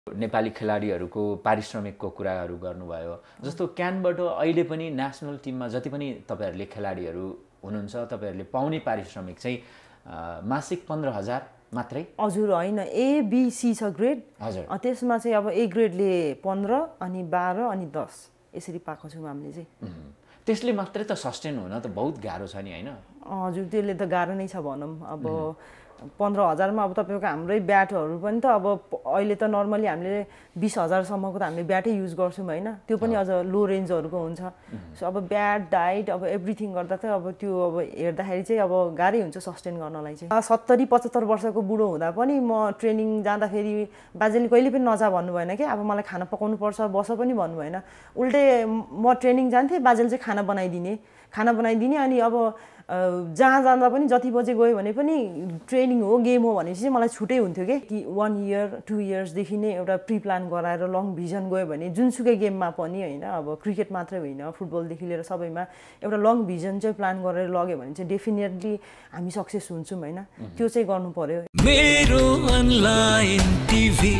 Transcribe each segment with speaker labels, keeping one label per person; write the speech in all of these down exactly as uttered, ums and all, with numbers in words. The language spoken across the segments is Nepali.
Speaker 1: नेपाली खेलाडीहरूको पारिश्रमिकको कुराहरू गर्नुभयो। जस्तो क्यानबाट अहिले पनि नेसनल टिममा जति पनि तपाईहरुले खेलाडीहरू हुनुहुन्छ तपाईहरुले पाउने पारिश्रमिक चाहिँ मासिक पन्ध्र हजार मात्रै?
Speaker 2: हजुर हैन, ए बी सी छ ग्रेड।
Speaker 1: हजुर।
Speaker 2: त्यसमा चाहिँ अब ए ग्रेडले पन्ध्र अनि बाह्र अनि दस यसरी पाएको छौँ हामीले चाहिँ।
Speaker 1: त्यसले मात्रै त सस्टेन हुन त बहुत गाह्रो छ नि हैन?
Speaker 2: हजुर, त्यसले त गाह्रो नै छ भनौँ। अब पन्ध्र हजारमा अब तपाईँको हाम्रै ब्याटहरू पनि त अब अहिले त नर्मली हामीले बिस हजारसम्मको त हामीले ब्याटै युज गर्छौँ होइन, त्यो पनि अझ लो रेन्जहरूको हुन्छ। सो अब ब्याट डाइट अब एभ्रिथिङ गर्दा त अब त्यो अब हेर्दाखेरि चाहिँ अब गाह्रै हुन्छ सस्टेन गर्नलाई चाहिँ। सत्तरी पचहत्तर वर्षको बुढो हुँदा पनि म ट्रेनिङ जाँदाखेरि बाजेले कहिले पनि नजा भन्नु भएन कि, अब मलाई खाना पकाउनु पर्छ बस पनि भन्नु भएन। उल्टै म ट्रेनिङ जान्थेँ, बाजेले चाहिँ खाना बनाइदिने खाना बनाइदिने अनि अब जहाँ जाँदा पनि जति बजे गयो भने पनि ट्रेनिङ हो गेम हो भनेपछि चाहिँ मलाई छुट्टै हुन्थ्यो कि वान इयर टु इयर्सदेखि नै एउटा प्रि प्लान गराएर लङ भिजन गयो भने जुनसुकै गेममा पनि होइन, अब क्रिकेट मात्रै होइन फुटबलदेखि लिएर सबैमा एउटा लङ भिजन चाहिँ प्लान गरेर लग्यो भने चाहिँ डेफिनेटली हामी सक्सेस हुन्छौँ होइन। त्यो चाहिँ गर्नु पर्यो। मेरो अनलाइन टिभी।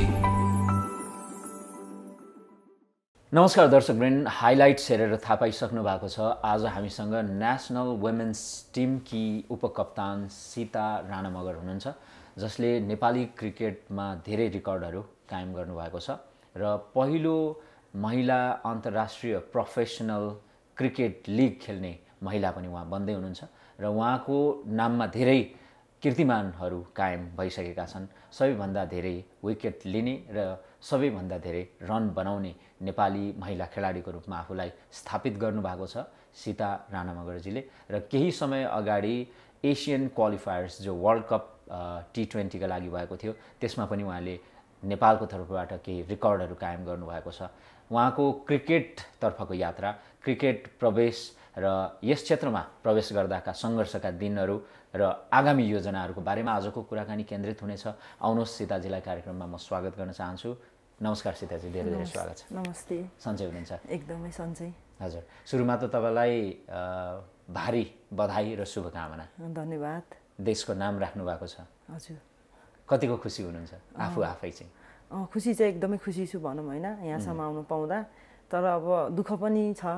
Speaker 1: नमस्कार दर्शकवृन्द, हाइलाइट्स हेरेर थाहा पाइसक्नु भएको छ आज हामीसँग नेसनल वुमेन्स टिमकी उपकप्तान सीता राणा मगर हुनुहुन्छ, जसले नेपाली क्रिकेटमा धेरै रेकर्डहरू कायम गर्नुभएको छ र पहिलो महिला अन्तर्राष्ट्रिय प्रोफेसनल क्रिकेट लिग खेल्ने महिला पनि उहाँ बन्दै हुनुहुन्छ र उहाँको नाममा धेरै कीर्तिमानहरू कायम भइसकेका छन्। सबैभन्दा धेरै विकेट लिने र सबैभन्दा धेरै रन बनाउने नेपाली महिला खेलाडीको रूपमा आफूलाई स्थापित गर्नुभएको छ सीता राणा मगरजीले। र केही समय अगाडि एसियन क्वालिफायर्स जो वर्ल्ड कप टी ट्वेन्टीका लागि भएको थियो त्यसमा पनि उहाँले नेपालको तर्फबाट केही रेकर्डहरू कायम गर्नुभएको छ। उहाँको क्रिकेटतर्फको यात्रा, क्रिकेट प्रवेश र यस क्षेत्रमा प्रवेश गर्दाका सङ्घर्षका दिनहरू र आगामी योजनाहरूको बारेमा आजको कुराकानी केन्द्रित हुनेछ। आउनुहोस् सीताजीलाई कार्यक्रममा म स्वागत गर्न चाहन्छु। नमस्कार सीताजी, धेरै धेरै स्वागत छ।
Speaker 2: नमस्ते।
Speaker 1: सन्चै हुनुहुन्छ?
Speaker 2: एकदमै सन्चै।
Speaker 1: हजुर, सुरुमा त तपाईँलाई भारी बधाई र शुभकामना।
Speaker 2: धन्यवाद।
Speaker 1: देशको नाम राख्नु भएको छ।
Speaker 2: हजुर।
Speaker 1: कतिको खुसी हुनुहुन्छ आफू आफै चाहिँ?
Speaker 2: खुसी चाहिँ एकदमै खुसी छु भनौँ होइन, यहाँसम्म आउनु पाउँदा। तर अब दुःख पनि छ,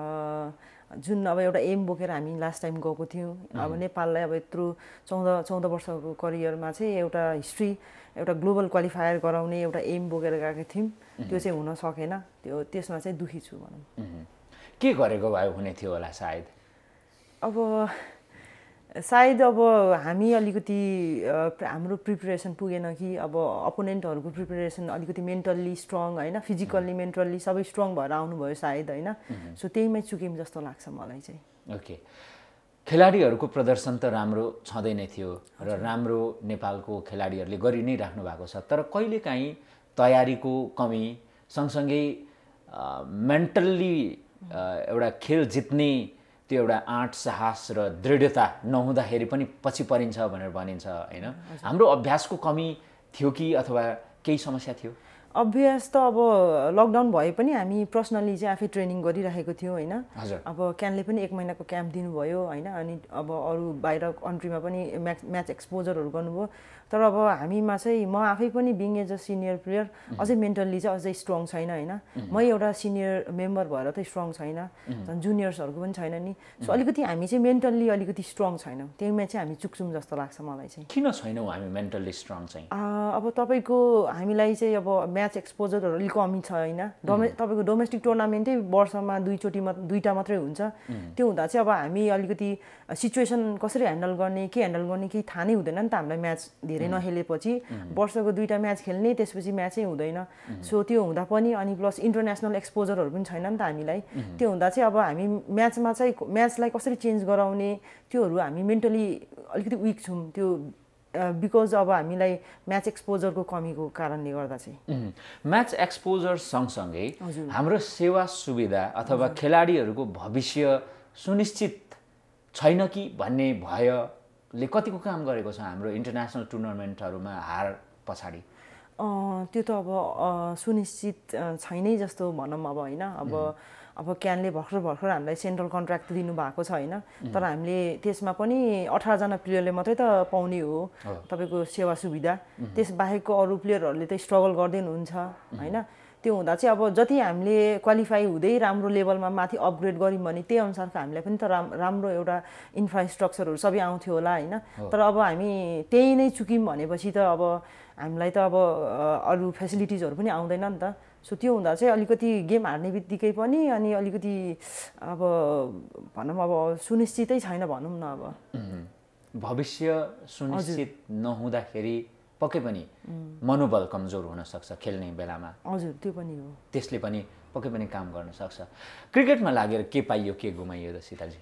Speaker 2: जुन अब एउटा एम बोकेर हामी लास्ट टाइम गएको थियौँ। अब नेपाललाई अब यत्रो चौध चौध वर्षको करियरमा चाहिँ एउटा हिस्ट्री एउटा ग्लोबल क्वालिफायर गराउने एउटा एम बोकेर गएको थियौँ, त्यो चाहिँ हुन सकेन। त्यो त्यसमा चाहिँ दुःखी छु भनौँ।
Speaker 1: के गरेको भए हुने थियो होला सायद?
Speaker 2: अब सायद अब हामी अलिकति हाम्रो प्रिपरेसन पुगेन कि, अब अपोनेन्टहरूको प्रिपरेसन अलिकति मेन्टल्ली स्ट्रङ होइन, फिजिकल्ली मेन्टल्ली सबै स्ट्रङ भएर आउनुभयो सायद होइन। सो त्यहीमै चुक्यौँ जस्तो लाग्छ मलाई चाहिँ।
Speaker 1: ओके, खेलाडीहरूको प्रदर्शन त राम्रो छँदै नै थियो र राम्रो नेपालको खेलाडीहरूले गरि नै राख्नु भएको छ, तर कहिलेकाहीँ तयारीको कमी सँगसँगै मेन्टल्ली एउटा खेल जित्ने त्यो एउटा आँट साहस र दृढता नहुँदाखेरि पनि पछि परिन्छ भनेर भनिन्छ होइन। हाम्रो अभ्यासको कमी थियो कि अथवा केही समस्या थियो?
Speaker 2: अभ्यास त अब लकडाउन भए पनि हामी पर्सनली चाहिँ आफै ट्रेनिङ गरिरहेको थियौँ होइन। अब क्यानले पनि एक महिनाको क्याम्प दिनुभयो होइन, अनि अब अरू बाहिर कन्ट्रीमा पनि म्याच म्याच एक्सपोजरहरू गर्नुभयो। तर अब हामीमा चाहिँ म आफै पनि being as a senior player अझै मेन्टल्ली चाहिँ अझै स्ट्रङ छैन होइन। मै एउटा सिनियर मेम्बर भएर त स्ट्रङ छैन, झन् जुनियर्सहरूको पनि छैन नि। सो अलिकति हामी चाहिँ मेन्टल्ली अलिकति स्ट्रङ छैनौँ, त्यहीमा चाहिँ हामी चुक्छौँ जस्तो लाग्छ मलाई चाहिँ।
Speaker 1: किन छैनौँ हामी मेन्टल्ली स्ट्रङ चाहिँ?
Speaker 2: अब तपाईँको हामीलाई चाहिँ अब म्याच एक्सपोजरहरू अलिक कमी छ होइन। डोमे तपाईँको डोमेस्टिक टुर्नामेन्टै वर्षमा दुईचोटि मात्र दुईवटा मात्रै हुन्छ। त्यो हुँदा चाहिँ अब हामी अलिकति सिचुएसन कसरी ह्यान्डल गर्ने के ह्यान्डल गर्ने केही थाहा नै हुँदैन नि त हामीलाई। म्याच धेरै नखेलेपछि वर्षको दुईवटा म्याच खेल्ने, त्यसपछि म्याचै हुँदैन। सो त्यो हुँदा पनि अनि प्लस इन्टरनेसनल एक्सपोजरहरू पनि छैन नि त हामीलाई। त्यो हुँदा चाहिँ अब हामी म्याचमा चाहिँ म्याचलाई कसरी चेन्ज गराउने त्योहरू हामी मेन्टली अलिकति विक छौँ, त्यो बिकज अब हामीलाई म्याच एक्सपोजरको कमीको कारणले गर्दा चाहिँ।
Speaker 1: म्याच एक्सपोजर सँगसँगै हाम्रो सेवा सुविधा अथवा खेलाडीहरूको भविष्य सुनिश्चित छैन कि भन्ने भयले कतिको काम गरेको छ हाम्रो इन्टरनेसनल टुर्नामेन्टहरूमा हार पछाडि?
Speaker 2: त्यो त अब सुनिश्चित छैनै जस्तो भनौँ अब होइन। अब अब क्यानले भर्खर भर्खर हामीलाई सेन्ट्रल कन्ट्र्याक्ट दिनुभएको छ होइन, तर हामीले त्यसमा पनि अठारजना प्लेयरले मात्रै त पाउने हो तपाईँको सेवा सुविधा। त्यसबाहेकको अरू प्लेयरहरूले त स्ट्रगल गर्दै हुनुहुन्छ होइन। त्यो हुँदा चाहिँ अब जति हामीले क्वालिफाई हुँदै राम्रो लेभलमा माथि अपग्रेड गऱ्यौँ भने त्यही अनुसारको हामीलाई पनि त राम राम्रो एउटा इन्फ्रास्ट्रक्चरहरू सबै आउँथ्यो होला होइन। तर अब हामी त्यही नै चुक्यौँ भनेपछि त अब हामीलाई त अब अरू फेसिलिटिजहरू पनि आउँदैन नि त। सो त्यो हुँदा चाहिँ अलिकति गेम हार्ने बित्तिकै पनि अनि अलिकति अब भनौँ अब सुनिश्चितै छैन भनौँ न। अब
Speaker 1: भविष्य सुनिश्चित नहुँदाखेरि पक्कै पनि मनोबल कमजोर हुनसक्छ खेल्ने बेलामा।
Speaker 2: हजुर त्यो पनि हो,
Speaker 1: त्यसले पनि पक्कै पनि काम गर्न सक्छ। क्रिकेटमा लागेर के पाइयो के गुमाइयो त सीताजी?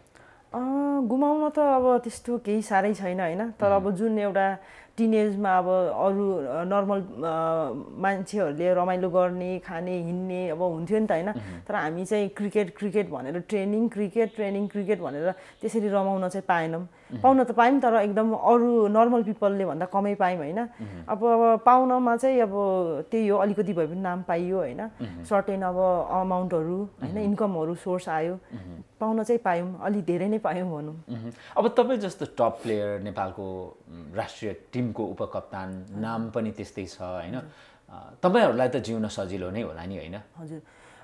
Speaker 2: गुमाउन त अब त्यस्तो केही साह्रै छैन होइन। तर अब जुन एउटा टिनेजमा अब अरू नर्मल मान्छेहरूले रमाइलो गर्ने खाने हिँड्ने अब हुन्थ्यो नि त होइन। तर हामी चाहिँ क्रिकेट क्रिकेट भनेर ट्रेनिङ क्रिकेट ट्रेनिङ क्रिकेट भनेर त्यसरी रमाउन चाहिँ पाएनौँ। पाउन त पायौँ तर एकदम अरू नर्मल पिपलले भन्दा कमै पायौँ होइन। अब अब पाउनमा चाहिँ अब त्यही हो, अलिकति भए पनि नाम पाइयो होइन, सर्टेन अब अमाउन्टहरू होइन, इन्कमहरू सोर्स आयो, पाउन चाहिँ पायौँ, अलि धेरै नै पायौँ भनौँ।
Speaker 1: अब तपाईँ जस्तो टप प्लेयर नेपालको राष्ट्रिय टिमको उपकप्तान, नाम पनि त्यस्तै छ होइन, तपाईँहरूलाई त जिउन सजिलो नै होला नि होइन?
Speaker 2: हजुर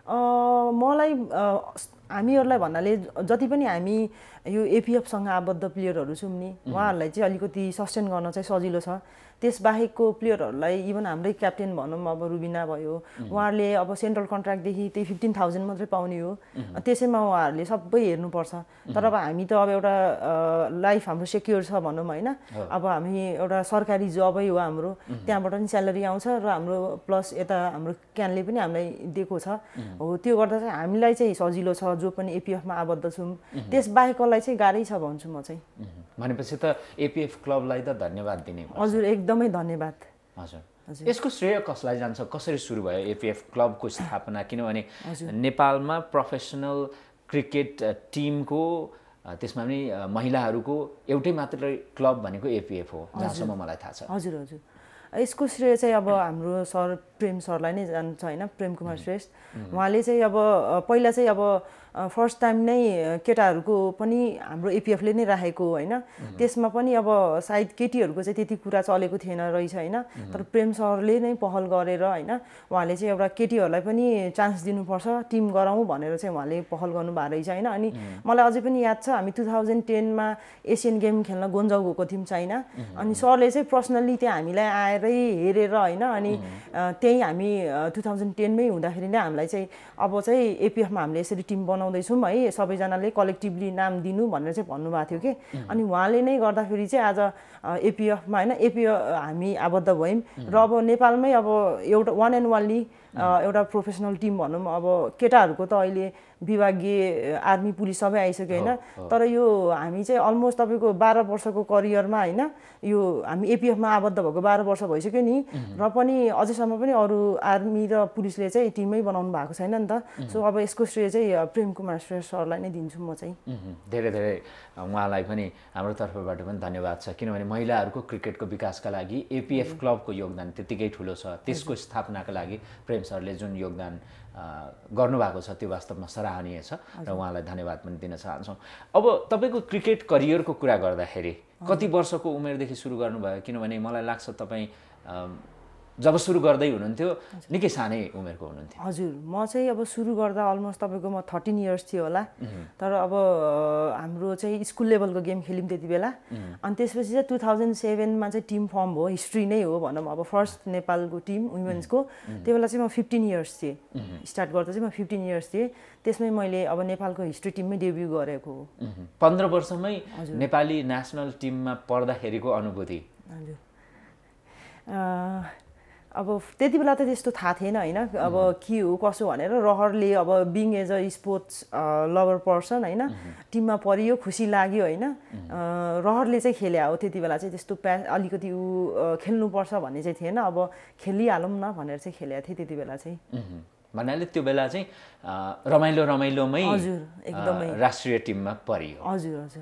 Speaker 2: मलाई हामीहरूलाई भन्नाले जति पनि हामी यो एपिएफसँग आबद्ध प्लेयरहरू छौँ नि, उहाँहरूलाई चाहिँ अलिकति सस्टेन गर्न चाहिँ सजिलो छ। त्यसबाहेकको प्लेयरहरूलाई इभन हाम्रै क्याप्टेन भनौँ अब रुबिना भयो, उहाँहरूले अब सेन्ट्रल कन्ट्र्याक्टदेखि त्यही फिफ्टिन थाउजन्ड मात्रै पाउने हो, त्यसैमा उहाँहरूले सबै हेर्नुपर्छ। तर अब हामी त अब एउटा लाइफ हाम्रो सेक्योर छ भनौँ होइन। अब हामी एउटा सरकारी जबै हो हाम्रो, त्यहाँबाट पनि स्यालेरी आउँछ र हाम्रो प्लस यता हाम्रो क्यानले पनि हामीलाई दिएको छ हो। त्यो गर्दा चाहिँ हामीलाई चाहिँ सजिलो छ जो पनि एपिएफमा आबद्ध छौँ। त्यसबाहेकलाई चाहिँ गाह्रै छ भन्छु म चाहिँ।
Speaker 1: भनेपछि त एपिएफ क्लबलाई त धन्यवाद दिने।
Speaker 2: हजुर एकदमै धन्यवाद।
Speaker 1: हजुर यसको श्रेय कसलाई जान्छ? कसरी सुरु भयो एपिएफ क्लबको स्थापना? किनभने नेपालमा प्रोफेसनल क्रिकेट टिमको त्यसमा पनि महिलाहरूको एउटै मात्र क्लब भनेको एपिएफ हो जहाँसम्म मलाई थाहा छ।
Speaker 2: हजुर हजुर यसको श्रेय चाहिँ अब हाम्रो सर प्रेम सरलाई नै जान्छ होइन, प्रेम कुमार श्रेष्ठ। उहाँले चाहिँ अब पहिला चाहिँ अब फर्स्ट टाइम नै केटाहरूको पनि हाम्रो एपिएफले नै राखेको होइन। त्यसमा पनि अब सायद केटीहरूको चाहिँ त्यति कुरा चलेको थिएन रहेछ होइन। तर प्रेम सरले नै पहल गरेर होइन, उहाँले चाहिँ एउटा केटीहरूलाई पनि चान्स दिनुपर्छ, टिम गराउँ भनेर चाहिँ उहाँले पहल गर्नुभएको रहेछ होइन। अनि मलाई अझै पनि याद छ हामी टु थाउजन्ड टेनमा एसियन गेम खेल्न गोन्जाउ गएको थियौँ चाइना। अनि सरले चाहिँ पर्सनल्ली त्यहाँ हामीलाई आएरै हेरेर होइन, अनि त्यही हामी टु थाउजन्ड टेनमै हुँदाखेरि नै हामीलाई चाहिँ अब चाहिँ एपिएफमा हामीले यसरी टिम बनाउँदैछौँ है, सबैजनाले कलेक्टिभली नाम दिनु भनेर चाहिँ भन्नुभएको थियो कि। अनि उहाँले नै गर्दाखेरि चाहिँ आज एपिएफमा होइन एपिएफ हामी आबद्ध भयौँ र अब नेपालमै अब एउटा वान एन्ड वान्ली एउटा प्रोफेसनल टिम भनौँ। अब केटाहरूको त अहिले विभागीय आर्मी पुलिस सबै आइसक्यो होइन। तर यो हामी चाहिँ अलमोस्ट तपाईँको बाह्र वर्षको करियरमा होइन, यो हामी एपिएफमा आबद्ध भएको बाह्र वर्ष भइसक्यो नि, र पनि अझैसम्म पनि अरू आर्मी र पुलिसले चाहिँ टिमै बनाउनु भएको छैन नि त। सो अब यसको श्रेय चाहिँ प्रेम कुमार श्रेष्ठ सरलाई नै दिन्छु म चाहिँ।
Speaker 1: धेरै धेरै उहाँलाई पनि हाम्रो तर्फबाट पनि धन्यवाद छ, किनभने महिलाहरूको क्रिकेटको विकासका लागि एपिएफ क्लबको योगदान त्यत्तिकै ठुलो छ। त्यसको स्थापनाका लागि प्रेम सरले जुन योगदान गर्नुभएको छ त्यो वास्तवमा सराहनीय छ र उहाँलाई धन्यवाद पनि दिन चाहन्छौँ। अब तपाईँको क्रिकेट करियरको कुरा गर्दाखेरि कति वर्षको उमेरदेखि सुरु गर्नुभयो? किनभने मलाई लाग्छ तपाईँ जब सुरु गर्दै हुनुहुन्थ्यो निकै सानै उमेरको हुनुहुन्थ्यो।
Speaker 2: हजुर म चाहिँ अब सुरु गर्दा अलमोस्ट तपाईँको म थर्टिन इयर्स थियो होला। तर अब हाम्रो चाहिँ स्कुल लेभलको गेम खेल्यौँ त्यति बेला। अनि त्यसपछि चाहिँ टु थाउजन्ड सेभेनमा चाहिँ टिम फर्म भयो, हिस्ट्री नै हो भनौँ। अब फर्स्ट नेपालको टिम वुमेन्सको त्यो बेला चाहिँ म फिफ्टिन इयर्स थिएँ, स्टार्ट गर्दा चाहिँ म फिफ्टिन इयर्स थिएँ। त्यसमै मैले अब नेपालको हिस्ट्री टिममै डेब्यू गरेको हो।
Speaker 1: पन्ध्र वर्षमै नेपाली नेसनल टिममा पर्दाखेरिको अनुभूति?
Speaker 2: हजुर अब त्यति बेला त त्यस्तो थाहा थिएन होइन, अब के हो कसो भनेर। रहरले अब being as a sports lover person होइन, टिममा परियो, खुसी लाग्यो होइन। रहरले चाहिँ खेले हो त्यति बेला चाहिँ, त्यस्तो प्या अलिकति ऊ खेल्नुपर्छ भन्ने चाहिँ थिएन। अब खेलिहालौँ न भनेर चाहिँ खेलेको थिएँ त्यति बेला चाहिँ।
Speaker 1: भन्नाले त्यो बेला चाहिँ रमाइलो रमाइलोमै
Speaker 2: हजुर एकदमै
Speaker 1: राष्ट्रिय टिममा परियो।
Speaker 2: हजुर हजुर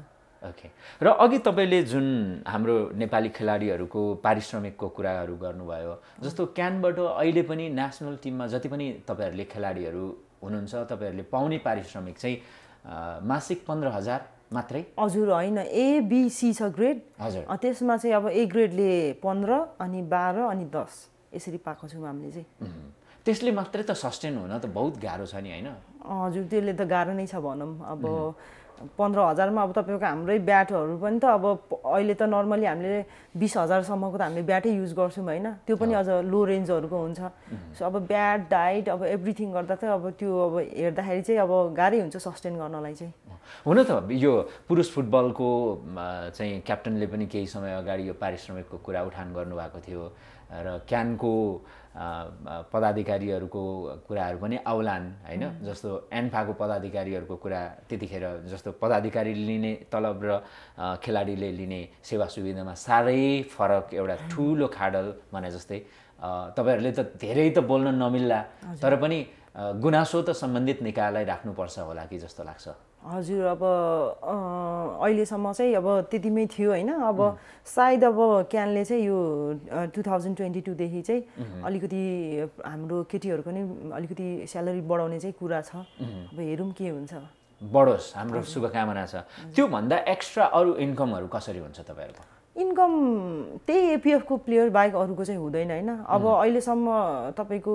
Speaker 1: ओके। र अघि तपाईँले जुन हाम्रो नेपाली खेलाडीहरूको पारिश्रमिकको कुराहरू गर्नुभयो, जस्तो क्यानबाट अहिले पनि नेसनल टिममा जति पनि तपाईँहरूले खेलाडीहरू हुनुहुन्छ तपाईँहरूले पाउने पारिश्रमिक चाहिँ मासिक पन्ध्र हजार मात्रै?
Speaker 2: हजुर होइन, एबिसी छ ग्रेड।
Speaker 1: हजुर।
Speaker 2: त्यसमा चाहिँ अब ए ग्रेडले पन्ध्र अनि बाह्र अनि दस यसरी पाएको छौँ हामीले चाहिँ।
Speaker 1: त्यसले मात्रै त सस्टेन हुन त बहुत गाह्रो छ नि होइन?
Speaker 2: हजुर त्यसले त गाह्रो नै छ भनौँ। अब पन्ध्र हजारमा अब तपाईँको हाम्रै ब्याटहरू पनि त अब अहिले त नर्मली हामीले बिस हजारसम्मको त हामीले ब्याटै युज गर्छौँ होइन, त्यो पनि अझ लो रेन्जहरूको हुन्छ। सो अब ब्याट डाइट अब एभ्रिथिङ गर्दा त अब त्यो अब हेर्दाखेरि चाहिँ अब गाह्रै हुन्छ सस्टेन गर्नलाई चाहिँ।
Speaker 1: हुन त यो पुरुष फुटबलको चाहिँ क्याप्टनले पनि केही समय अगाडि यो पारिश्रमिकको कुरा उठान गर्नुभएको थियो र क्यानको पदाधिकारीहरूको कुराहरू पनि आउलान् होइन, जस्तो एन्फाको पदाधिकारीहरूको कुरा त्यतिखेर जस्तो पदाधिकारीले लिने तलब र खेलाडीले लिने सेवा सुविधामा साह्रै फरक एउटा ठुलो खाडल भने जस्तै। तपाईँहरूले त धेरै त बोल्न नमिल्ला तर पनि गुनासो त सम्बन्धित निकायलाई राख्नुपर्छ होला कि जस्तो लाग्छ।
Speaker 2: हजुर अब अहिलेसम्म चाहिँ अब त्यतिमै थियो होइन, अब सायद अब क्यानले चाहिँ यो टु थाउजन्ड ट्वेन्टी टूदेखि चाहिँ अलिकति हाम्रो केटीहरूको नि अलिकति स्यालेरी बढाउने चाहिँ कुरा छ। अब हेरौँ के हुन्छ।
Speaker 1: बढोस्, हाम्रो शुभकामना छ। त्योभन्दा एक्स्ट्रा अरू इन्कमहरू कसरी हुन्छ तपाईँहरूको?
Speaker 2: इन्कम त्यही एपिएफको प्लेयर बाहेक अरूको चाहिँ हुँदैन होइन। अब अहिलेसम्म तपाईँको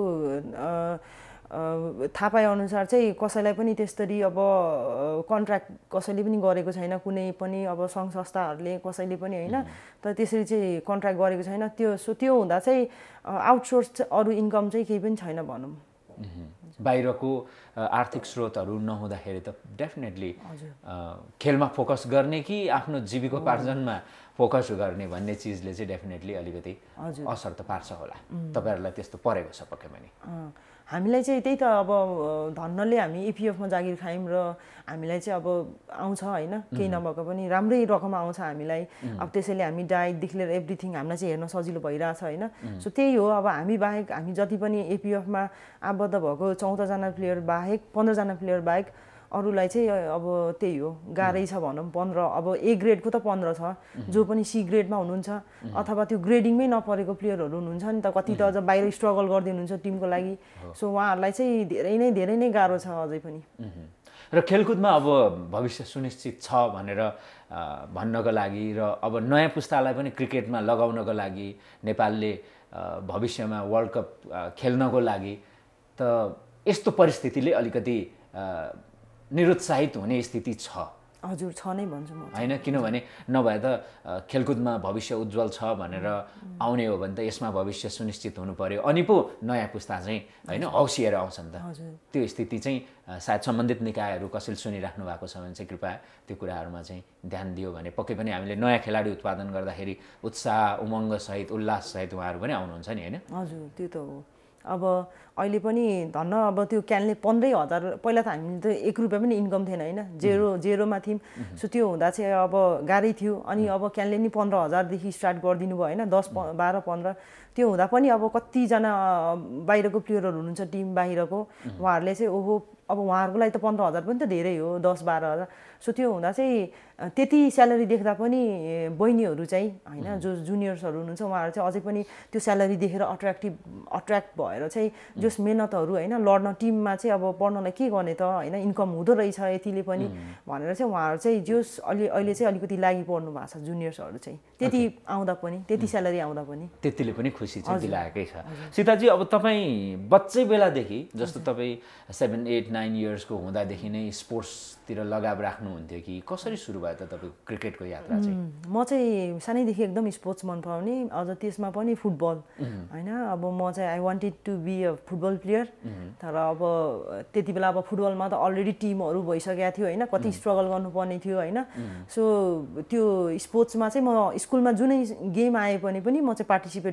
Speaker 2: थाहा पाए अनुसार चाहिँ कसैलाई पनि त्यसरी अब कन्ट्र्याक्ट कसैले पनि गरेको छैन, कुनै पनि अब सङ्घ संस्थाहरूले कसैले पनि होइन, तर त्यसरी चाहिँ कन्ट्र्याक्ट गरेको छैन। त्यो सो त्यो हुँदा चाहिँ आउटसोर्स अरू इन्कम चाहिँ केही पनि छैन भनौँ।
Speaker 1: बाहिरको आर्थिक स्रोतहरू नहुँदाखेरि त डेफिनेटली खेलमा फोकस गर्ने कि आफ्नो जीविकोपार्जनमा फोकस गर्ने भन्ने चिजले चाहिँ डेफिनेटली अलिकति असर त पार्छ होला। तपाईँहरूलाई त्यस्तो परेको छ पक्कै पनि?
Speaker 2: हामीलाई चाहिँ त्यही त अब धन्नले हामी इपिएफमा जागिर खायौँ र हामीलाई चाहिँ अब आउँछ होइन, केही नभएको पनि राम्रै रकम आउँछ हामीलाई। अब त्यसैले हामी डाइटदेखि लिएर एभ्रिथिङ हामीलाई चाहिँ हेर्न सजिलो भइरहेछ होइन। सो त्यही हो, अब हामी बाहेक हामी जति पनि एपिएफमा आबद्ध भएको चौधजना प्लेयर बाहेक पन्ध्रजना प्लेयर बाहेक अरूलाई चाहिँ अब त्यही हो, गाह्रै छ भनौँ। पन्ध्र अब ए ग्रेडको त पन्ध्र छ, जो पनि सी ग्रेडमा हुनुहुन्छ अथवा त्यो ग्रेडिङमै नपरेको प्लेयरहरू हुनुहुन्छ नि त, कति त अझ बाहिर स्ट्रगल गर्दै हुनुहुन्छ टिमको लागि। सो उहाँहरूलाई चाहिँ धेरै नै धेरै नै गाह्रो छ अझै पनि।
Speaker 1: र खेलकुदमा अब भविष्य सुनिश्चित छ भनेर भन्नको लागि र अब नयाँ पुस्तालाई पनि क्रिकेटमा लगाउनको लागि नेपालले भविष्यमा वर्ल्ड कप खेल्नको लागि त यस्तो परिस्थितिले अलिकति निरुत्साहित हुने स्थिति छ?
Speaker 2: हजुर छ नै भन्छु म
Speaker 1: होइन, किनभने नभए त खेलकुदमा भविष्य उज्जवल छ भनेर आउने हो भने त यसमा भविष्य सुनिश्चित हुनु पर्यो, अनि पो नयाँ पुस्ता चाहिँ होइन हौसिएर आउँछ नि त। त्यो स्थिति चाहिँ सायद सम्बन्धित निकायहरू कसैले सुनिराख्नु भएको छ भने चाहिँ कृपया त्यो कुराहरूमा चाहिँ ध्यान दियो भने पक्कै पनि हामीले नयाँ खेलाडी उत्पादन गर्दाखेरि उत्साह उमङ्गसहित उल्लाससहित उहाँहरू पनि आउनुहुन्छ नि होइन?
Speaker 2: हजुर त्यो त हो। अब अहिले पनि धन्न अब त्यो क्यानले पन्ध्रै हजार पहिला त हामीले त एक रुपियाँ पनि इन्कम थिएन होइन, जेरो जेरोमा थियौँ। सो त्यो हुँदा चाहिँ अब गाह्रै थियो। अनि अब क्यानले नि पन्ध्र हजारदेखि स्टार्ट गरिदिनु भयो होइन, दस बाह्र पन्ध्र त्यो हुँदा पनि अब कतिजना बाहिरको प्लेयरहरू हुनुहुन्छ टिम बाहिरको, उहाँहरूले चाहिँ ओहो अब उहाँहरूको लागि त पन्ध्र हजार पनि त धेरै हो, दस बाह्र हजार। सो त्यो हुँदा चाहिँ त्यति स्यालेरी देख्दा पनि बहिनीहरू चाहिँ होइन जो जुनियर्सहरू हुनुहुन्छ उहाँहरू चाहिँ अझै पनि त्यो स्यालेरी देखेर अट्र्याक्टिभ अट्र्याक्ट भएर चाहिँ जस मेहनतहरू होइन लड्न टिममा चाहिँ अब पढ्नलाई के गर्ने त होइन, इन्कम हुँदो रहेछ यतिले पनि भनेर चाहिँ उहाँहरू चाहिँ जोस अलि अहिले चाहिँ अलिकति लागि पर्नु भएको छ जुनियर्सहरू चाहिँ, त्यति आउँदा पनि त्यति स्यालेरी आउँदा पनि
Speaker 1: त्यतिले पनि खुसी चाहिँ दिलाएकै छ। सीताजी अब तपाईँ बच्चै बेलादेखि जस्तो तपाईँ सेभेन एट नाइन इयर्सको हुँदादेखि नै स्पोर्ट्सतिर लगाव राख्नुहुन्थ्यो कि कसरी सुरु भयो त तपाईँको क्रिकेटको यात्रा चाहिँ?
Speaker 2: म चाहिँ सानैदेखि एकदम स्पोर्ट्स मन पराउने, अझ त्यसमा पनि फुटबल होइन। अब म चाहिँ I wanted to be a football player, तर अब त्यति बेला अब फुटबलमा त अलरेडी टिमहरू भइसकेको थियो होइन, कति स्ट्रगल गर्नुपर्ने थियो होइन। सो त्यो स्पोर्ट्समा चाहिँ म स्कुलमा जुनै गेम आए पनि पनि म चाहिँ पार्टिसिपेट हुन्थेँ।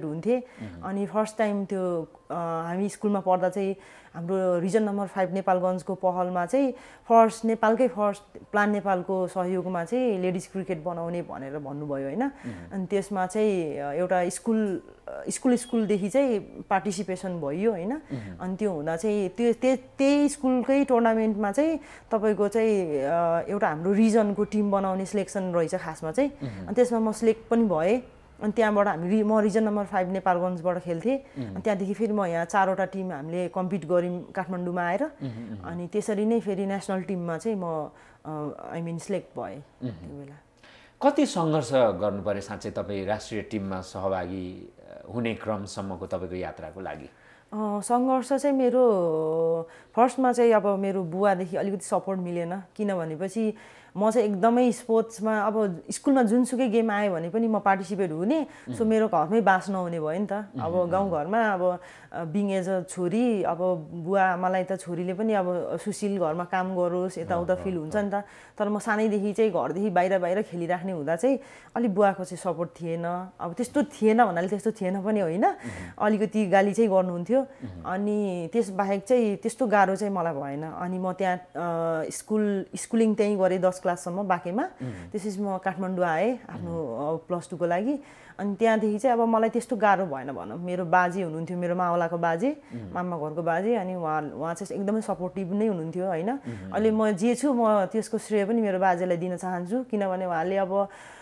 Speaker 2: अनि फर्स्ट टाइम त्यो हामी स्कुलमा पढ्दा चाहिँ हाम्रो रिजन नम्बर फाइभ नेपालगञ्जको पहलमा चाहिँ फर्स्ट नेपालकै फर्स्ट प्लान नेपालको सहयोगमा चाहिँ लेडिज क्रिकेट बनाउने भनेर भन्नुभयो होइन। अनि त्यसमा चाहिँ एउटा स्कुल स्कुल स्कुलदेखि चाहिँ पार्टिसिपेसन भयो होइन। अनि त्यो हुँदा चाहिँ त्यो त्यही स्कुलकै टुर्नामेन्टमा चाहिँ तपाईँको चाहिँ एउटा हाम्रो रिजनको टिम बनाउने सिलेक्सन रहेछ खासमा चाहिँ। अनि त्यसमा म सिलेक्ट पनि भएँ। अनि त्यहाँबाट हामी म रिजन नम्बर फाइभ नेपालगञ्जबाट खेल्थेँ। अनि त्यहाँदेखि फेरि म यहाँ चारवटा टिम हामीले कम्पिट गऱ्यौँ काठमाडौँमा आएर। अनि त्यसरी नै फेरि नेसनल टिममा चाहिँ म आई मिन सिलेक्ट भएँ त्यो बेला।
Speaker 1: कति सङ्घर्ष गर्नु पर्यो साँच्चै तपाईँ राष्ट्रिय टिममा सहभागी हुने क्रमसम्मको तपाईँको यात्राको लागि?
Speaker 2: सङ्घर्ष चाहिँ मेरो फर्स्टमा चाहिँ अब मेरो बुवादेखि अलिकति सपोर्ट मिलेन। किन भनेपछि म चाहिँ एकदमै स्पोर्ट्समा अब स्कुलमा जुनसुकै गेम आयो भने पनि म पार्टिसिपेट हुने। सो मेरो घरमै बास नहुने भयो नि त। अब गाउँघरमा अब बिङ एज अ छोरी अब बुवा आमालाई त छोरीले पनि अब सुशील घरमा काम गरोस् यताउता फिल हुन्छ नि त। तर म सानैदेखि चाहिँ घरदेखि बाहिर बाहिर खेलिराख्ने हुँदा चाहिँ अलिक बुवाको चाहिँ सपोर्ट थिएन। अब त्यस्तो थिएन भन्नाले त्यस्तो थिएन पनि होइन, अलिकति गाली चाहिँ गर्नुहुन्थ्यो। अनि त्यसबाहेक चाहिँ त्यस्तो गाह्रो चाहिँ मलाई भएन। अनि म त्यहाँ स्कुल स्कुलिङ त्यहीँ गरेँ दस क्लाससम्म बाँकेमा। त्यसपछि म काठमाडौँ आएँ आफ्नो प्लस टूको लागि। अनि त्यहाँदेखि चाहिँ अब मलाई त्यस्तो गाह्रो भएन भनौँ। मेरो बाजे हुनुहुन्थ्यो, मेरो मावलाको बाजे, मामा घरको बाजे। अनि उहाँ उहाँ चाहिँ एकदमै सपोर्टिभ नै हुनुहुन्थ्यो होइन। अहिले म जे छु म त्यसको श्रेय पनि मेरो बाजेलाई दिन चाहन्छु। किनभने उहाँले अब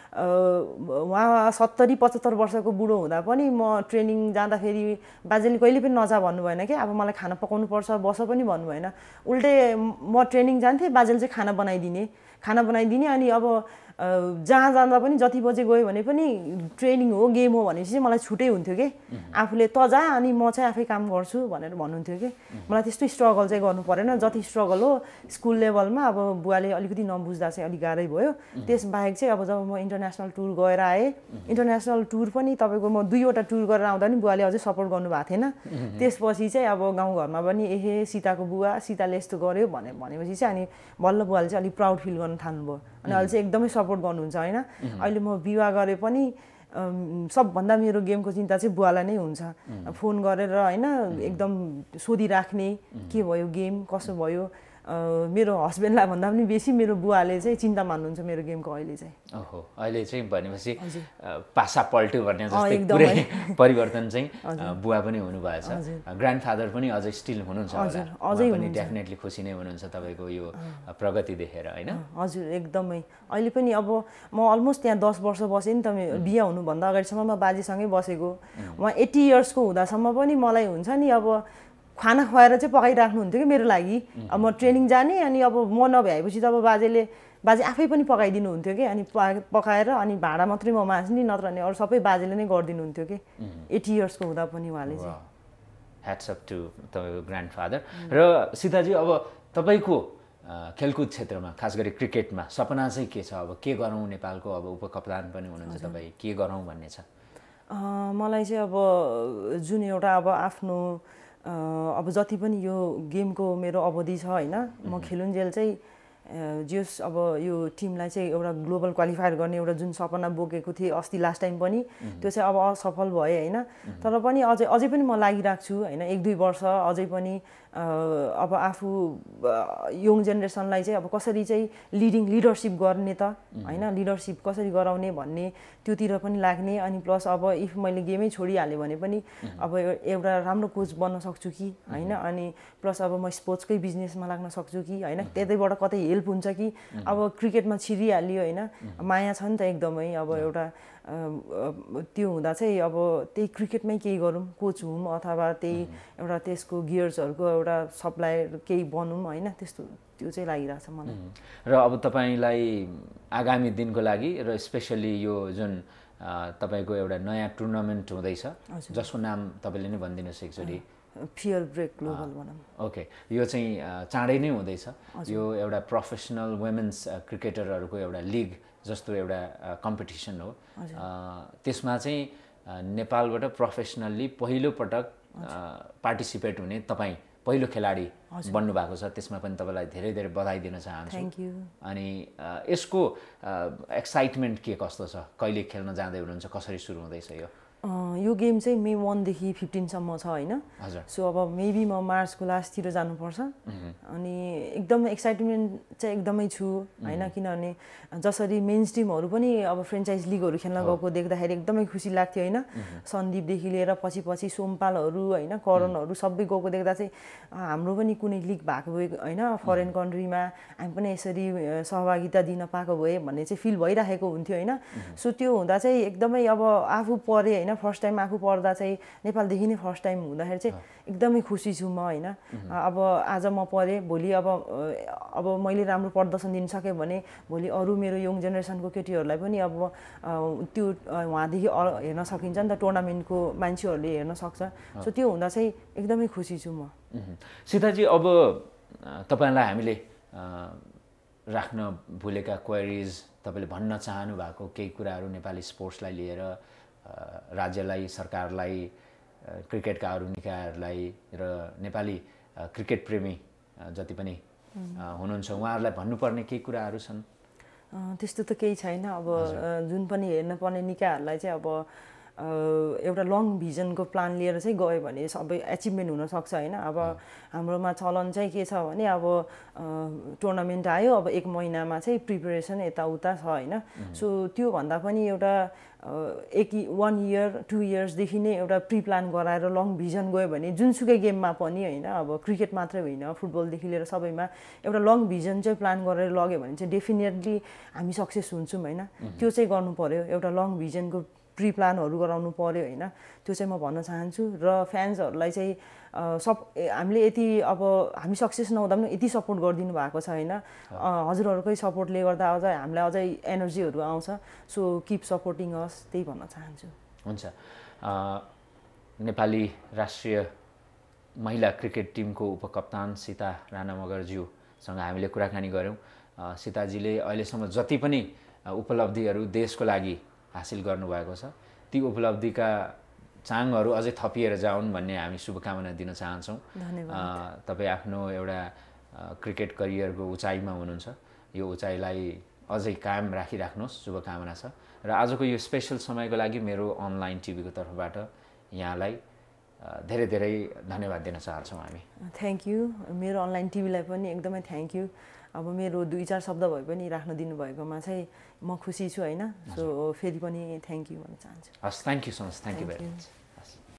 Speaker 2: उहाँ सत्तरी पचहत्तर वर्षको बुढो हुँदा पनि म ट्रेनिङ जाँदाखेरि बाजेले कहिले पनि नजा भन्नु भएन क्या। अब मलाई खाना पकाउनु पर्छ बस पनि भन्नु भएन। उल्टै म ट्रेनिङ जान्थेँ, बाजेले चाहिँ खाना बनाइदिने खाना बनाइदिने अनि अब जहाँ जाँदा पनि जति बजे गयो भने पनि ट्रेनिङ हो गेम हो भनेपछि चाहिँ मलाई छुट्टै हुन्थ्यो कि आफूले त जा अनि म चाहिँ आफै काम गर्छु भनेर भन्नुहुन्थ्यो कि। मलाई त्यस्तो स्ट्रगल चाहिँ गर्नु परेन। जति स्ट्रगल हो स्कुल लेभलमा अब बुवाले अलिकति नबुझ्दा चाहिँ अलिक गाह्रै भयो। त्यसबाहेक चाहिँ अब जब म इन्टरनेसनल टुर गएर आएँ, इन्टरनेसनल टुर पनि तपाईँको म दुईवटा टुर गरेर आउँदा पनि बुवाले अझै सपोर्ट गर्नुभएको थिएन। त्यसपछि चाहिँ अब गाउँघरमा पनि एहे सीताको बुवा सीताले यस्तो गर्यो भने भनेपछि चाहिँ अनि बल्ल बुवाले चाहिँ अलिक प्राउड फिल गर्न थाल्नुभयो। अनि अहिले चाहिँ एकदमै सपोर्ट गर्नुहुन्छ होइन। अहिले म विवाह गरे पनि सबभन्दा मेरो गेमको चिन्ता चाहिँ बुवालाई नै हुन्छ। फोन गरेर होइन एकदम सोधिराख्ने के भयो गेम कसो भयो। मेरो हस्बेन्डलाई भन्दा पनि बेसी मेरो बुवाले चाहिँ चिन्ता मान्नुहुन्छ मेरो गेमको अहिले चाहिँ।
Speaker 1: ओहो, अहिले चाहिँ भनेपछि पासा पल्ट्यो भन्ने जस्तै पुरै परिवर्तन चाहिँ बुवा पनि हुनुभएछ। ग्रान्डफादर पनि अझै स्टिल हुनुहुन्छ होला, अझै पनि डेफिनेटली खुसी नै हुनुहुन्छ तपाईँको यो प्रगति देखेर होइन?
Speaker 2: हजुर एकदमै। अहिले पनि अब म अलमोस्ट त्यहाँ दस वर्ष बसेँ नि त। बिहा हुनुभन्दा अगाडिसम्म म बाजेसँगै बसेको। उहाँ एट्टी इयर्सको हुँदासम्म पनि मलाई हुन्छ नि अब खाना खुवाएर चाहिँ पकाइराख्नुहुन्थ्यो कि मेरो लागि। अब म ट्रेनिङ जाने अनि अब म नभ्याएपछि त अब बाजेले बाजे आफै पनि पकाइदिनुहुन्थ्यो कि। अनि पकाएर अनि भाँडा मात्रै म माझ्ने, नत्र भने अरू सबै बाजेले नै गरिदिनुहुन्थ्यो कि एट्टी इयर्सको हुँदा पनि उहाँले चाहिँ।
Speaker 1: ह्याट्स अप टु तपाईँको ग्रान्डफादर। र सीताजी अब तपाईँको खेलकुद क्षेत्रमा खास गरी क्रिकेटमा सपना चाहिँ के छ? अब के गरौँ? नेपालको अब उपकप्तान पनि हुनुहुन्छ तपाईँ, के गरौँ भन्ने छ?
Speaker 2: मलाई चाहिँ अब जुन एउटा अब आफ्नो अब जति पनि यो गेमको मेरो अवधि छ होइन, म खेलुन्जेल चाहिँ जस अब यो टिमलाई चाहिँ एउटा ग्लोबल क्वालिफायर गर्ने एउटा जुन सपना बोकेको थिएँ अस्ति लास्ट टाइम पनि, त्यो चाहिँ अब असफल भएँ होइन। तर पनि अझै अझै पनि म लागिरहेको छु होइन। एक दुई वर्ष अझै पनि अब आफू यङ जेनेरेसनलाई चाहिँ अब कसरी चाहिँ लिडिङ लिडरसिप गर्ने त होइन, लिडरसिप कसरी गराउने भन्ने त्योतिर पनि लाग्ने। अनि प्लस अब इफ मैले गेमै छोडिहालेँ भने पनि अब एउटा राम्रो कोच बन्न सक्छु कि होइन। अनि प्लस अब म स्पोर्ट्सकै बिजनेसमा लाग्न सक्छु कि होइन, त्यतैबाट कतै हेल्प हुन्छ कि। अब क्रिकेटमा छिरिहाल्यो होइन, माया छ नि त एकदमै। अब एउटा त्यो हुँदा चाहिँ अब त्यही क्रिकेटमै केही गरौँ, कोच हौँ अथवा त्यही एउटा त्यसको गियर्सहरूको एउटा सप्लायर केही बनौँ होइन, त्यस्तो त्यो चाहिँ लागिरहेको छ मलाई।
Speaker 1: र अब तपाईँलाई आगामी दिनको लागि र स्पेसली यो जुन तपाईँको एउटा नयाँ टुर्नामेन्ट हुँदैछ जसको नाम तपाईँले नै भनिदिनुहोस् एकचोटि।
Speaker 2: फियर ब्रेक ग्लोबल भनौँ।
Speaker 1: ओके, यो चाहिँ चाँडै नै हुँदैछ। यो एउटा प्रोफेसनल वुमेन्स क्रिकेटरहरूको एउटा लिग जस्तो एउटा कम्पिटिसन हो। त्यसमा चाहिँ नेपालबाट प्रोफेसनल्ली पहिलोपटक पार्टिसिपेट हुने तपाईँ पहिलो खेलाडी बन्नुभएको छ। त्यसमा पनि तपाईँलाई धेरै धेरै बधाई दिन चाहन्छु।
Speaker 2: Thank you.
Speaker 1: अनि यसको एक्साइटमेन्ट के कस्तो छ? कहिले खेल्न जाँदै हुनुहुन्छ? कसरी सुरु हुँदैछ यो?
Speaker 2: यो गेम चाहिँ मे वानदेखि फिफ्टिनसम्म छ होइन। सो अब मेबी म मार्चको लास्टतिर जानुपर्छ अनि एकदम एक्साइटमेन्ट चाहिँ एकदमै छु होइन, किनभने जसरी मेन स्ट्रिमहरू पनि अब फ्रेन्चाइज लिगहरू खेल्न गएको देख्दाखेरि एकदमै खुसी लाग्थ्यो होइन। सन्दीपदेखि लिएर पछि पछि सोमपालहरू होइन, करणहरू सबै गएको देख्दा चाहिँ हाम्रो पनि कुनै लिग भएको भए होइन, फरेन कन्ट्रीमा हामी पनि यसरी सहभागिता दिन पाएको भए भन्ने चाहिँ फिल भइरहेको हुन्थ्यो होइन। सो त्यो हुँदा चाहिँ एकदमै अब आफू पढेँ होइन, फर्स्ट टाइम आफू पढ्दा चाहिँ नेपालदेखि नै फर्स्ट टाइम हुँदाखेरि चाहिँ एकदमै खुसी छु म होइन। अब आज म पढेँ, भोलि अब अब मैले राम्रो प्रदर्शन दिन सकेँ भने भोलि अरू मेरो यङ जेनेरेसनको केटीहरूलाई पनि अब त्यो उहाँदेखि हेर्न सकिन्छ नि त, टुर्नामेन्टको मान्छेहरूले हेर्न सक्छ। सो त्यो हुँदा चाहिँ एकदमै खुसी छु म।
Speaker 1: सीताजी, अब तपाईँलाई हामीले राख्न भुलेका क्वेरिज, तपाईँले भन्न चाहनु भएको केही कुराहरू नेपाली स्पोर्ट्सलाई लिएर राज्यलाई, सरकारलाई, क्रिकेटका अरू निकायहरूलाई र नेपाली क्रिकेट प्रेमी जति पनि हुनुहुन्छ उहाँहरूलाई भन्नुपर्ने केही कुराहरू छन्?
Speaker 2: त्यस्तो त केही छैन। अब जुन पनि हेर्न पर्ने निकायहरूलाई चाहिँ अब एउटा लङ भिजनको प्लान लिएर चाहिँ गयो भने सबै एचिभमेन्ट हुनसक्छ होइन। अब हाम्रोमा चलन चाहिँ के छ भने अब टुर्नामेन्ट आयो, अब एक महिनामा चाहिँ प्रिपरेसन यताउता छ होइन। सो त्योभन्दा पनि एउटा एक वान इयर टु इयर्सदेखि नै एउटा प्रि प्लान गराएर लङ भिजन गयो भने जुनसुकै गेममा पनि होइन, अब क्रिकेट मात्रै होइन, फुटबलदेखि लिएर सबैमा एउटा लङ भिजन चाहिँ प्लान गरेर लग्यो भने चाहिँ डेफिनेटली हामी सक्सेस हुन्छौँ होइन। त्यो चाहिँ गर्नु पर्यो, एउटा लङ भिजनको प्रि प्लानहरू गराउनु पर्यो होइन। त्यो चाहिँ म भन्न चाहन्छु र फ्यान्सहरूलाई चाहिँ सब हामीले यति अब हामी सक्सेस नहुँदा पनि यति सपोर्ट गरिदिनु भएको छ होइन। हजुरहरूकै सपोर्टले गर्दा अझ हामीलाई अझै एनर्जीहरू आउँछ। सो किप सपोर्टिङ अस, त्यही भन्न चाहन्छु।
Speaker 1: हुन्छ। नेपाली राष्ट्रिय महिला क्रिकेट टिमको उपकप्तान सीता राणा मगरज्यूसँग हामीले कुराकानी गऱ्यौँ। सीताजीले अहिलेसम्म जति पनि उपलब्धिहरू देशको लागि हासिल गर्नुभएको छ, ती उपलब्धिका चाङहरू अझै थपिएर जाउन् भन्ने हामी शुभकामना दिन चाहन्छौँ।
Speaker 2: धन्यवाद।
Speaker 1: तपाईँ आफ्नो एउटा क्रिकेट करियरको उचाइमा हुनुहुन्छ, यो उचाइलाई अझै कायम राखिराख्नुहोस्, शुभकामना छ। र आजको यो स्पेसल समयको लागि मेरो अनलाइन टिभीको तर्फबाट यहाँलाई धेरै धेरै धन्यवाद दिन चाहन्छौँ हामी।
Speaker 2: Thank you. मेरो अनलाइन टिभीलाई पनि एकदमै थ्याङ्क यू। अब मेरो दुई चार शब्द भए पनि राख्न दिनुभएकोमा चाहिँ म खुसी छु होइन। सो फेरि पनि थ्याङ्क यू भन्न चाहन्छु।
Speaker 1: हस्, thank you so much. Thank you very much.